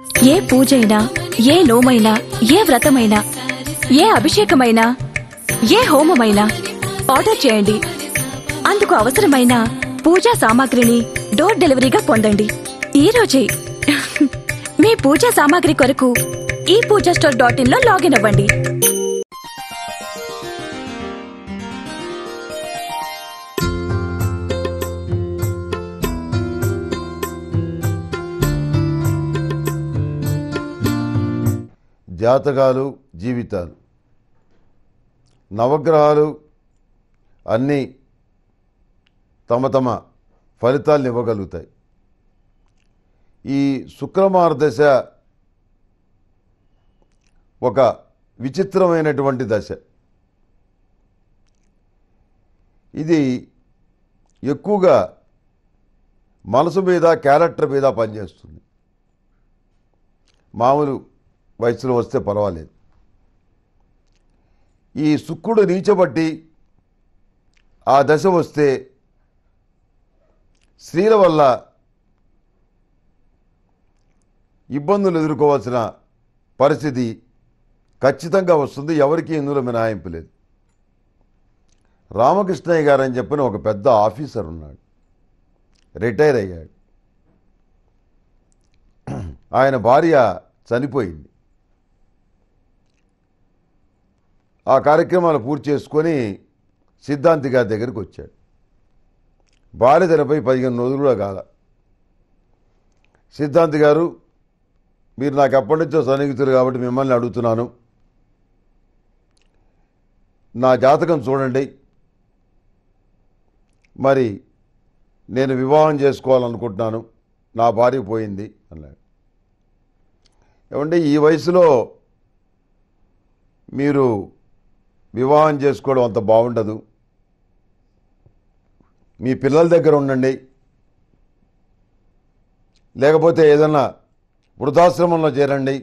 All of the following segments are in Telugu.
ఏ పూజైనా, ఏ నోమైనా, ఏ వ్రతమైనా, ఏ అభిషేకమైనా, ఏ హోమమైనా ఆర్డర్ చేయండి. అందుకు అవసరమైన పూజా సామాగ్రిని డోర్ డెలివరీగా పొందండి. ఈ రోజే మీ పూజా సామాగ్రి కొరకు ePoojaStore.in లో లాగిన్ అవ్వండి. జాతకాలు జీవితాలు నవగ్రహాలు అన్నీ తమ తమ ఫలితాలను ఇవ్వగలుగుతాయి. ఈ శుక్రమార్దశ ఒక విచిత్రమైనటువంటి దశ. ఇది ఎక్కువగా మనసు మీద, క్యారెక్టర్ మీద పనిచేస్తుంది. మామూలు వయసులో వస్తే పర్వాలేదు. ఈ శుక్రుడు నీచబట్టి ఆ దశ వస్తే స్త్రీల వల్ల ఇబ్బందులు ఎదుర్కోవాల్సిన పరిస్థితి ఖచ్చితంగా వస్తుంది. ఎవరికి ఇందులో మినహాయింపు లేదు. రామకృష్ణయ్య గారు అని చెప్పిన ఒక పెద్ద ఆఫీసర్ ఉన్నాడు, రిటైర్ అయ్యాడు. ఆయన భార్య చనిపోయింది. ఆ కార్యక్రమాలు పూర్తి చేసుకొని సిద్ధాంతి గారి దగ్గరికి వచ్చాడు. భార్య చనిపోయి 15 రోజులు కూడా కాల. సిద్ధాంతి గారు, మీరు నాకు ఎప్పటి నుంచో సన్నిహితులు కాబట్టి మిమ్మల్ని అడుగుతున్నాను, నా జాతకం చూడండి, మరి నేను వివాహం చేసుకోవాలనుకుంటున్నాను, నా భార్య పోయింది అన్నాడు. ఏమంటే ఈ వయసులో మీరు వివాహం చేసుకోవడం అంత బాగుండదు, మీ పిల్లల దగ్గర ఉండండి, లేకపోతే ఏదన్నా వృద్ధాశ్రమంలో చేరండి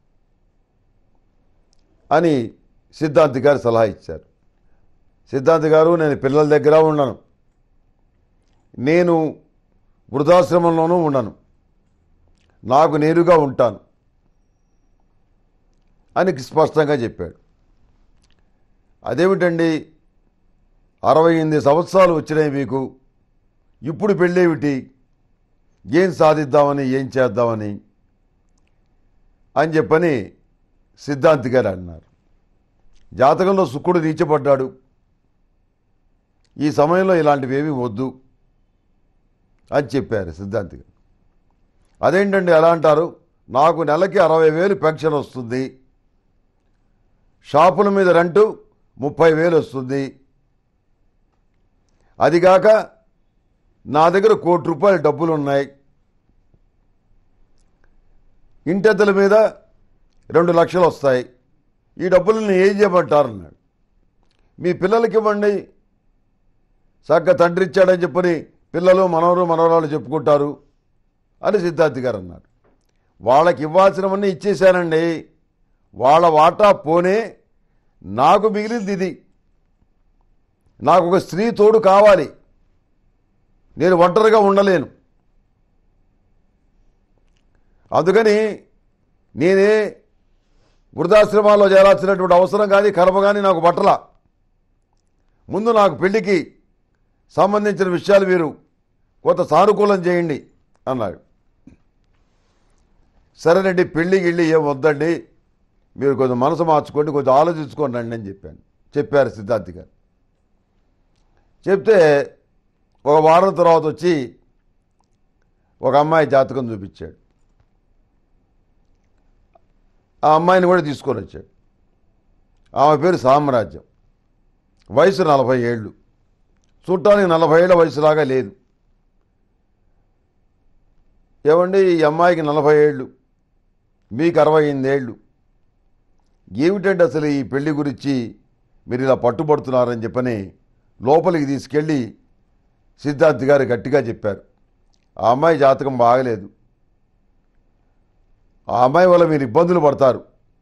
అని సిద్ధాంతి గారు సలహా ఇచ్చారు. సిద్ధాంతి గారు, నేను పిల్లల దగ్గర ఉండను, నేను వృద్ధాశ్రమంలోనూ ఉండను, నాకు నేరుగా ఉంటాను అని స్పష్టంగా చెప్పాడు. అదేమిటండి, 68 సంవత్సరాలు వచ్చినాయి మీకు, ఇప్పుడు పెళ్ళేమిటి, ఏం సాధిద్దామని, ఏం చేద్దామని అని చెప్పని సిద్ధాంతి గారు అన్నారు. జాతకంలో శుక్రుడు నీచపడ్డాడు, ఈ సమయంలో ఇలాంటివి ఏమీ వద్దు అని చెప్పారు సిద్ధాంతి గారు. అదేంటండి అలా అంటారు, నాకు నెలకి 60,000 పెన్షన్ వస్తుంది, షాపుల మీద రెంటు 30,000 వస్తుంది, అదిగాక నా దగ్గర ₹1,00,00,000 డబ్బులు ఉన్నాయి, ఇంటెద్దల మీద 2 లక్షలు వస్తాయి, ఈ డబ్బులను ఏం చేయమంటారన్నాడు. మీ పిల్లలకి ఇవ్వండి, చక్కగా తండ్రి ఇచ్చాడని చెప్పని పిల్లలు మనవరు మనవరాలు చెప్పుకుంటారు అని సిద్ధాంతి గారు అన్నారు. వాళ్ళకి ఇవ్వాల్సినవన్నీ ఇచ్చేశానండి, వాళ్ళ వాటా పోనే నాకు మిగిలింది ఇది, నాకు ఒక స్త్రీ తోడు కావాలి, నేను ఒంటరిగా ఉండలేను, అందుకని నేనే వృద్ధాశ్రమాల్లో చేరాల్సినటువంటి అవసరం కానీ కర్మ కానీ నాకు పట్టల, ముందు నాకు పెళ్లికి సంబంధించిన విషయాలు మీరు కొంత సానుకూలం చేయండి అన్నాడు. సరేనండి, పెళ్ళి గిళ్ళి ఏం వద్దండి, మీరు కొంచెం మనసు మార్చుకోండి, కొంచెం ఆలోచించుకోండి రండి అని చెప్పారు సిద్ధాంతి గారు. చెప్తే ఒక వారం తర్వాత వచ్చి ఒక అమ్మాయి జాతకం చూపించాడు. ఆ అమ్మాయిని కూడా తీసుకొని వచ్చాడు. ఆమె పేరు సామ్రాజ్యం, వయసు 40 ఏళ్ళు, చూడటానికి 40 ఏళ్ల వయసులాగా లేదు. ఏమండి, ఈ అమ్మాయికి 40 ఏళ్ళు, మీకు 68 ఏళ్ళు, ఏమిటంటే అసలు ఈ పెళ్లి గురించి మీరు ఇలా పట్టుబడుతున్నారని చెప్పని లోపలికి తీసుకెళ్ళి సిద్ధాంతి గారు గట్టిగా చెప్పారు. ఆ అమ్మాయి జాతకం బాగలేదు, ఆ అమ్మాయి వల్ల మీరు ఇబ్బందులు పడతారు,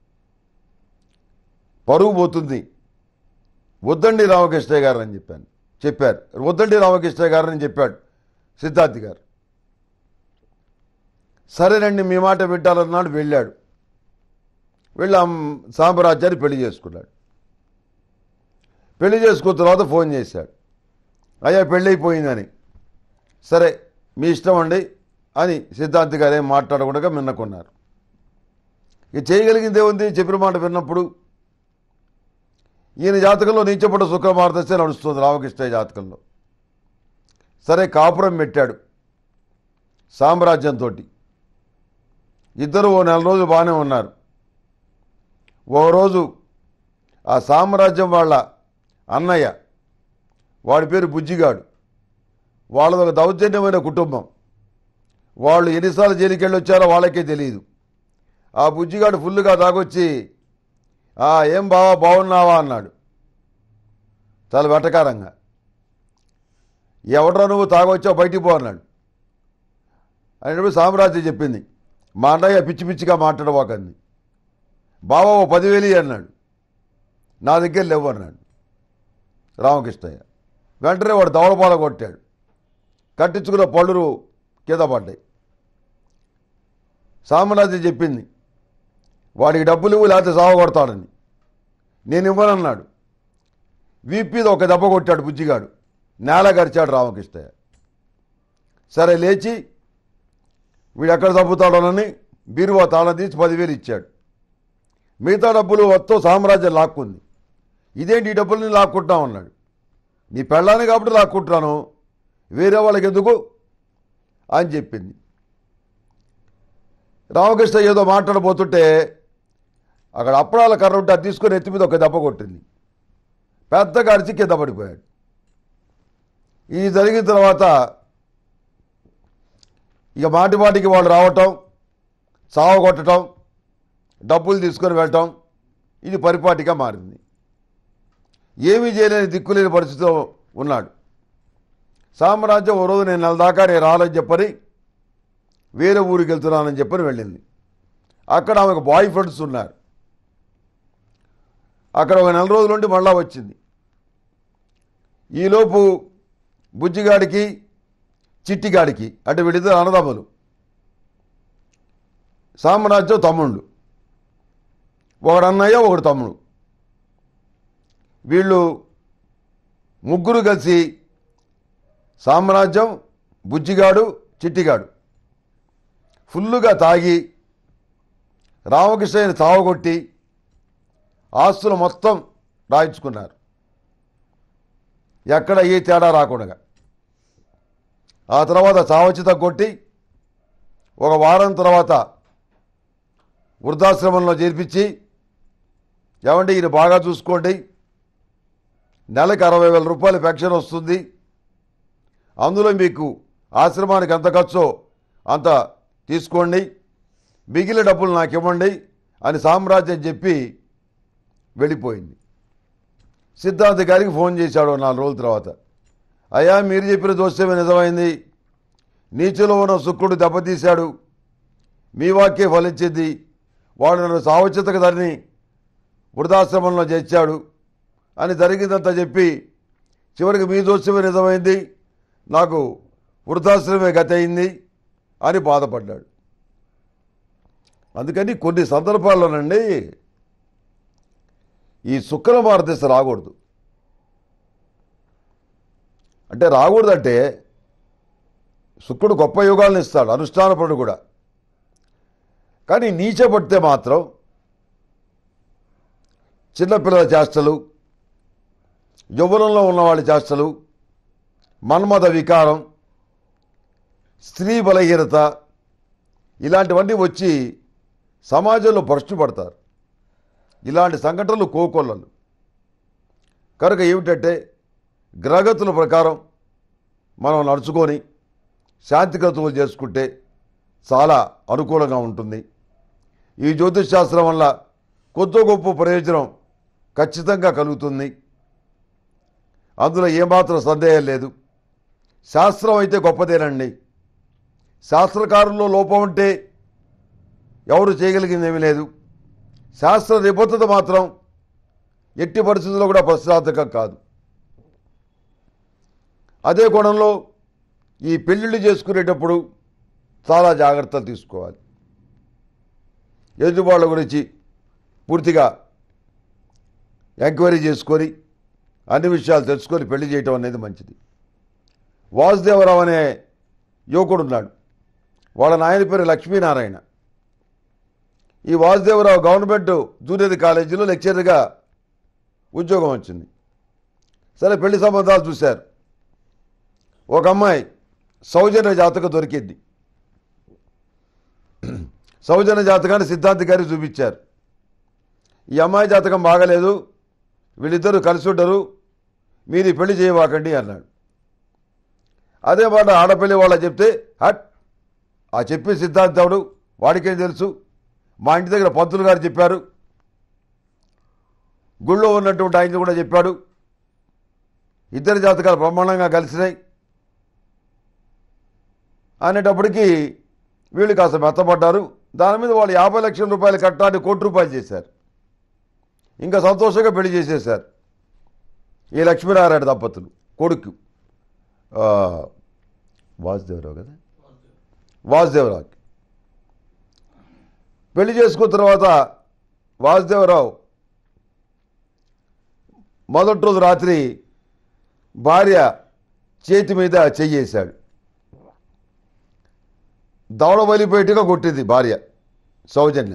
పరువు పోతుంది, వద్దండి రామకృష్ణయ్య గారు అని చెప్పారు. వద్దండి రామకృష్ణయ్య గారు అని చెప్పాడు సిద్ధాంతి గారు. సరేనండి మీ మాట వింటాలన్నాడు. వెళ్ళాడు. వెళ్ళి సామ్రాజ్యాన్ని పెళ్లి చేసుకున్నాడు. పెళ్లి చేసుకున్న తర్వాత ఫోన్ చేశాడు, అయ్యా పెళ్ళి అయిపోయిందని. సరే మీ ఇష్టం అండి అని సిద్ధాంతి గారు ఏం మాట్లాడకుండా మిన్నకున్నారు. ఇక చేయగలిగింది ఏముంది, చెప్పిన మాట విన్నప్పుడు. ఈయన జాతకంలో నీచపడ్డ శుక్రమార్దశే నడుస్తుంది రామకృష్ణయ్య జాతకంలో. సరే కాపురం పెట్టాడు సామ్రాజ్యంతో. ఇద్దరు ఓ నెల రోజులు బాగానే ఉన్నారు. ఓ రోజు ఆ సామ్రాజ్యం వాళ్ళ అన్నయ్య, వాడి పేరు బుజ్జిగాడు, వాళ్ళది ఒక దౌర్జన్యమైన కుటుంబం. వాళ్ళు ఎన్నిసార్లు జైలుకి వెళ్ళి వచ్చారో వాళ్ళకే తెలియదు. ఆ బుజ్జిగాడు ఫుల్గా తాగొచ్చి ఏం బావా బాగున్నావా అన్నాడు చాలా వెటకారంగా. ఎవడరా నువ్వు తాగొచ్చావు బయటికి పో అన్నాడు. అయినప్పుడు సామ్రాజ్యం చెప్పింది, మా అన్నయ్య పిచ్చి పిచ్చిగా మాట్లాడవాకంది. బావా ఓ 10,000 అన్నాడు. నా దగ్గర లేవు అన్నాడు రామకృష్ణయ్య. వెంటనే వాడు దవడపాల కొట్టాడు. కట్టించుకున్న పళ్ళు కింద పడ్డాయి. సామ్రాజ్యం చెప్పింది, వాడికి డబ్బులు ఇవ్వు లేకపోతే సావ కొడతాడని. నేను ఇవ్వనన్నాడు. వీపీద ఒక దెబ్బ కొట్టాడు బుజ్జిగాడు. నేల గరిచాడు రామకృష్ణయ్య. సరే లేచి వీడు ఎక్కడ తప్పుతాడోనని బీరువా తాళం తీసి 10,000 ఇచ్చాడు. మిగతా డబ్బులు మొత్తం సామ్రాజ్యం లాక్కుంది. ఇదేంటి ఈ డబ్బులు లాక్కుంటున్నావు అన్నాడు. నీ పెళ్ళాన్ని కాబట్టి లాక్కుంటున్నాను, వేరే వాళ్ళకి ఎందుకు అని చెప్పింది. రామకృష్ణ ఏదో మాట్లాడబోతుంటే అక్కడ అప్పడాల కర్ర ఉంటే అది తీసుకొని ఎత్తి మీద ఒక దెబ్బ కొట్టింది. పెద్దగా అరిచి కింద పడిపోయాడు. ఇది జరిగిన తర్వాత ఇక మాటి మాటికి వాళ్ళు రావటం, సావ కొట్టడం, డబ్బులు తీసుకొని వెళ్ళటం, ఇది పరిపాటిగా మారింది. ఏమీ చేయలేని దిక్కులేని పరిస్థితిలో ఉన్నాడు. సామ్రాజ్యం ఓ రోజు నేను నెల దాకా నేను రాలని చెప్పని వేరే ఊరికి వెళ్తున్నానని చెప్పని వెళ్ళింది. అక్కడ ఆమెకు బాయ్ ఫ్రెండ్స్ ఉన్నారు. అక్కడ ఒక నెల రోజుల నుండి మళ్ళా వచ్చింది. ఈలోపు బుజ్జిగాడికి చిట్టిగాడికి అంటే వీళ్ళిద్దరు అన్నదమ్ములు, సామ్రాజ్యం తమ్ముళ్ళు, ఒకడు అన్నయ్య ఒకడు తమ్ముడు. వీళ్ళు ముగ్గురు కలిసి సామ్రాజ్యం, బుజ్జిగాడు, చిట్టిగాడు ఫుల్లుగా తాగి రామకృష్ణయ్యని తావగొట్టి ఆస్తులు మొత్తం రాయించుకున్నారు, ఎక్కడ ఏ తేడా రాకుండా. ఆ తర్వాత చావచిత కొట్టి ఒక వారం తర్వాత వృద్ధాశ్రమంలో చేర్పించి, ఏమంటే ఈయన బాగా చూసుకోండి, నెలకు 60,000 రూపాయలు పెన్షన్ వస్తుంది, అందులో మీకు ఆశ్రమానికి ఎంత ఖర్చో అంత తీసుకోండి, మిగిలిన డబ్బులు నాకు ఇవ్వండి అని సామ్రాజ్యం చెప్పి వెళ్ళిపోయింది. సిద్ధాంతి గారికి ఫోన్ చేశాడు 4 రోజుల తర్వాత. అయ్యా మీరు చెప్పిన దోషమే నిజమైంది, నీచులో ఉన్న శుక్రుడు దెబ్బతీశాడు, మీ వాక్యే ఫలించింది, వాడు నన్ను సావచితకు ధరిని వృద్ధాశ్రమంలో చేర్చాడు అని జరిగిందంతా చెప్పి చివరికి మీ దోషమే నిజమైంది, నాకు వృద్ధాశ్రమే గతి అయింది అని బాధపడ్డాడు. అందుకని కొన్ని సందర్భాల్లోనండి ఈ శుక్రమార్దశ రాకూడదు. అంటే రాకూడదంటే శుక్రుడు గొప్ప యోగాలను ఇస్తాడు, అనుష్ఠానపరుడు కూడా. కానీ నీచపడితే మాత్రం చిన్నపిల్లల చేష్టలు, యవ్వనంలో ఉన్నవాళ్ళ చేష్టలు, మన్మథ వికారం, స్త్రీ బలహీనత, ఇలాంటివన్నీ వచ్చి సమాజంలో భ్రష్టు పడతారు. ఇలాంటి సంఘటనలు కోకొల్లలు. కనుక ఏమిటంటే గ్రహగతుల ప్రకారం మనం నడుచుకొని శాంతిగతులు చేసుకుంటే చాలా అనుకూలంగా ఉంటుంది. ఈ జ్యోతిష్ శాస్త్రం వల్ల కొద్ది గొప్ప ప్రయోజనం ఖచ్చితంగా కలుగుతుంది, అందులో ఏమాత్రం సందేహం లేదు. శాస్త్రం అయితే గొప్పదేనండి. శాస్త్రకారుల్లో లోపం ఉంటే ఎవరు చేయగలిగింది ఏమీ లేదు. శాస్త్ర నిబద్ధత మాత్రం ఎట్టి పరిస్థితుల్లో కూడా ప్రశ్నార్థకం కాదు. అదే కోణంలో ఈ పెళ్ళిళ్ళు చేసుకునేటప్పుడు చాలా జాగ్రత్తలు తీసుకోవాలి. ఎదుటి వాళ్ళ గురించి పూర్తిగా ఎంక్వైరీ చేసుకొని అన్ని విషయాలు తెలుసుకొని పెళ్లి చేయటం అనేది మంచిది. వాసుదేవరావు అనే యువకుడు ఉన్నాడు. వాళ్ళ నాయన పేరు లక్ష్మీనారాయణ. ఈ వాసుదేవరావు గవర్నమెంట్ జూనియర్ కాలేజీలో లెక్చరర్గా ఉద్యోగం వచ్చింది. సరే పెళ్లి సంబంధాలు చూశారు. ఒక అమ్మాయి సౌజన్య జాతకం దొరికింది. సౌజన్య జాతకాన్ని సిద్ధాంతి గారికి చూపించారు. ఈ అమ్మాయి జాతకం బాగలేదు, వీళ్ళిద్దరూ కలిసి ఉండరు, మీరు ఈ పెళ్లి చేయవాకండి అన్నాడు. అదే మాట ఆడపిల్లి వాళ్ళ చెప్తే హట్ ఆ చెప్పి సిద్ధాంతవుడు వాడికేం తెలుసు, మా ఇంటి దగ్గర పంతులు గారు చెప్పారు, గుళ్ళో ఉన్నటువంటి ఆయన కూడా చెప్పాడు, ఇద్దరి జాతకాలు బ్రహ్మాండంగా కలిసినాయి అనేటప్పటికీ వీళ్ళు కాస్త మెత్తపడ్డారు. దాని మీద వాళ్ళు 50 లక్షల రూపాయలు కట్టాన్ని ₹1,00,00,000 చేశారు. ఇంకా సంతోషంగా పెళ్లి చేసేశారు. ఈ లక్ష్మీనారాయణ దంపతులు కొడుకు వాసుదేవరావు కదా, వాసుదేవరావుకి పెళ్లి చేసుకున్న తర్వాత వాసుదేవరావు మొదటి రోజు రాత్రి భార్య చేతి మీద చెయ్యేశాడు. దవడ వలిపోయేట్టుగా కొట్టింది భార్య సౌజన్య.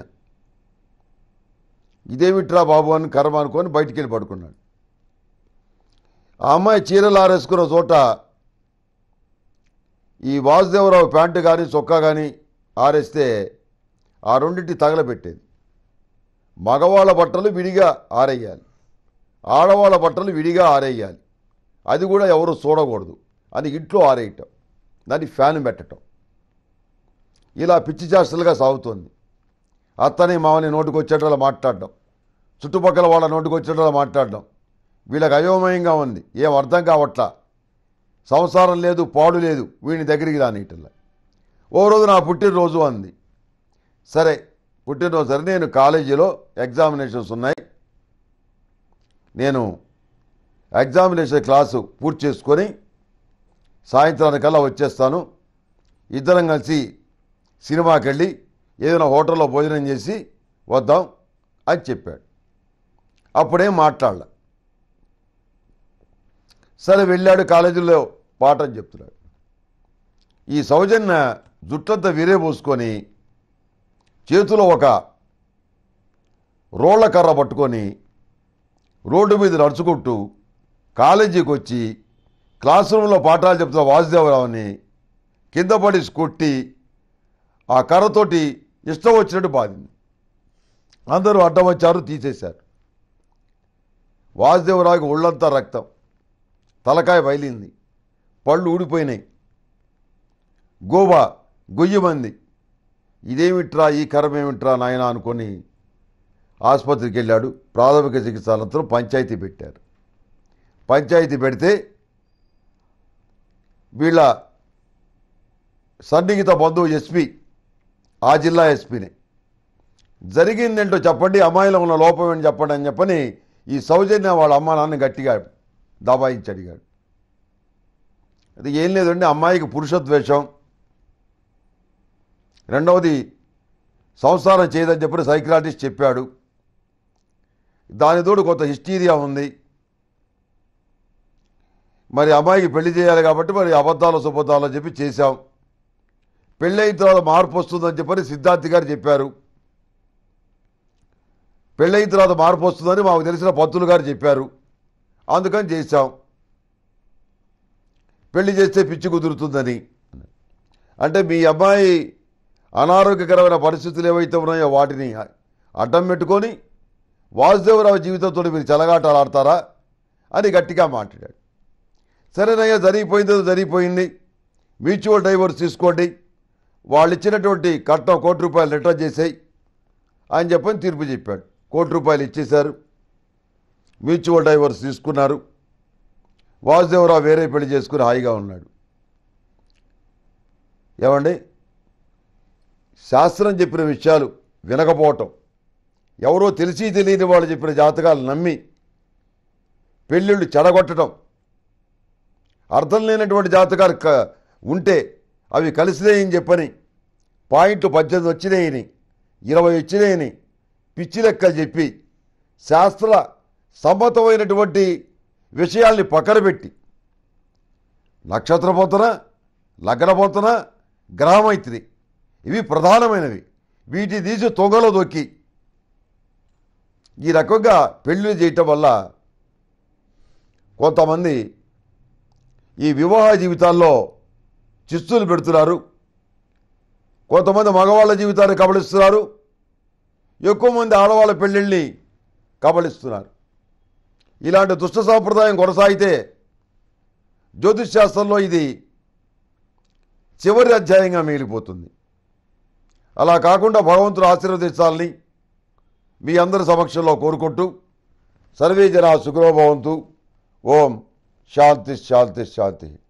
ఇదేమిట్రా బాబు అని కర్మ అనుకొని బయటికి వెళ్ళి పడుకున్నాడు. ఆ అమ్మాయి చీరలు ఆరేసుకున్న చోట ఈ వాసుదేవరావు ప్యాంటు కానీ చొక్కా కానీ ఆరేస్తే ఆ రెండింటి తగలబెట్టేది. మగవాళ్ళ బట్టలు విడిగా ఆరేయాలి, ఆడవాళ్ళ బట్టలు విడిగా ఆరేయాలి, అది కూడా ఎవరు చూడకూడదు అని ఇంట్లో ఆరేయటం, దాన్ని ఫ్యాన్ పెట్టడం, ఇలా పిచ్చి చేష్టలుగా సాగుతోంది. అత్తని మామని నోటికి వచ్చేటలా మాట్లాడడం, చుట్టుపక్కల వాళ్ళ నోటికి వచ్చేటలా మాట్లాడడం, వీళ్ళకి అయోమయంగా ఉంది, ఏం అర్థం కావట్లా, సంసారం లేదు పాడు లేదు, వీడిని దగ్గరికి రానియటల్లా. ఓ రోజు నా పుట్టినరోజు అంది. సరే పుట్టినరోజు సరే, నేను కాలేజీలో ఎగ్జామినేషన్స్ ఉన్నాయి, నేను ఎగ్జామినేషన్ క్లాసు పూర్తి చేసుకొని సాయంత్రానికల్లా వచ్చేస్తాను, ఇద్దరం కలిసి సినిమాకి వెళ్ళి ఏదైనా హోటల్లో భోజనం చేసి వద్దాం అని చెప్పాడు. అప్పుడేం మాట్లాడలే. సరే వెళ్ళాడు, కాలేజీలో పాఠం చెప్తున్నాడు. ఈ సౌజన్య జుట్టంతా విరేబోసుకొని చేతిలో ఒక రోళ్ల కర్ర పట్టుకొని రోడ్డు మీద నడుచుకుంటూ కాలేజీకి వచ్చి క్లాస్ రూమ్లో పాఠాలు చెప్తున్న వాసుదేవరావుని కింద పడి కొట్టి ఆ కర్రతోటి ఇష్టం వచ్చినట్టు బాధింది. అందరూ అడ్డం వచ్చారు, తీసేశారు. వాసుదేవరావుకి ఒళ్ళంతా రక్తం, తలకాయ బయలింది, పళ్ళు ఊడిపోయినాయి, గోబా గొయ్యమంది. ఇదేమిట్రా ఈ కర్మేమిట్రా నాయన అనుకొని ఆసుపత్రికి వెళ్ళాడు. ప్రాథమిక చికిత్స అనంతరం పంచాయతీ పెట్టారు. పంచాయతీ పెడితే వీళ్ళ సన్నిహిత బంధువు ఎస్పీ, ఆ జిల్లా ఎస్పీని, జరిగిందేంటో చెప్పండి, అమ్మాయిలో ఉన్న లోపం ఏంటి చెప్పండి అని చెప్పని ఈ సౌజన్య వాళ్ళ అమ్మ నాన్న గట్టిగా దబాయించి అడిగాడు. అది ఏం లేదండి, అమ్మాయికి పురుషద్వేషం, రెండవది సంసారం చేయదని చెప్పి సైకియాట్రిస్ట్ చెప్పాడు, దానితోడు కొంత హిస్టీరియా ఉంది, మరి అమ్మాయికి పెళ్లి చేయాలి కాబట్టి మరి అబద్ధాలు సుబద్ధాలు చెప్పి చేశాం, పెళ్ళయిన తర్వాత మార్పు వస్తుందని చెప్పని సిద్ధాంతి గారు చెప్పారు, పెళ్ళయిన తర్వాత మార్పు వస్తుందని మాకు తెలిసిన పంతులు గారు చెప్పారు, అందుకని చేశాం, పెళ్లి చేస్తే పిచ్చి కుదురుతుందని. అంటే మీ అమ్మాయి అనారోగ్యకరమైన పరిస్థితులు ఏవైతే ఉన్నాయో వాటిని అడ్డం పెట్టుకొని వాసుదేవరావు జీవితంతో మీరు చెలగాటాలు ఆడతారా అని గట్టిగా మాట్లాడాడు. సరేనయ్యా, జరిగిపోయిందో జరిగిపోయింది, మ్యూచువల్ డైవర్స్ తీసుకోండి, వాళ్ళు ఇచ్చినటువంటి కట్నం ₹1,00,00,000 రిటర్న్ చేసేయి అని చెప్పని తీర్పు చెప్పాడు. ₹1,00,00,000 ఇచ్చేశారు, మ్యూచువల్ డైవర్స్ తీసుకున్నారు. వాసుదేవరావు వేరే పెళ్లి చేసుకుని హాయిగా ఉన్నాడు. ఏమండి, శాస్త్రం చెప్పిన విషయాలు వినకపోవటం, ఎవరో తెలిసి తెలియని వాళ్ళు చెప్పిన జాతకాలు నమ్మి పెళ్ళిళ్ళు చెడగొట్టడం, అర్థం లేనటువంటి జాతకాలు ఉంటే అవి కలిసినాయని చెప్పని పాయింట్లు 18 వచ్చినాయని 20 వచ్చినాయని పిచ్చి లెక్కలు చెప్పి శాస్త్ర సమ్మతమైనటువంటి విషయాల్ని పక్కన పెట్టి నక్షత్ర పొంతన, లగ్న పొంతన, గ్రహమైత్రి ఇవి ప్రధానమైనవి. వీటి తీసి తొంగలో దొక్కి ఈ రకంగా పెళ్లిళ్ళు చేయటం వల్ల కొంతమంది ఈ వివాహ జీవితాల్లో చిస్తులు పెడుతున్నారు. కొంతమంది మగవాళ్ళ జీవితాన్ని కబళిస్తున్నారు. ఎక్కువ మంది ఆడవాళ్ళ పెళ్ళిళ్ళని కబళిస్తున్నారు. ఇలాంటి దుష్ట సాంప్రదాయం కొనసాగితే జ్యోతిష్ శాస్త్రంలో ఇది చివరి అధ్యాయంగా మిగిలిపోతుంది. అలా కాకుండా భగవంతుడు ఆశీర్వదించాలని మీ అందరి సమక్షంలో కోరుకుంటూ సర్వే జనా సుఖినో భవంతు. ఓం శాంతి శాంతి శాంతి.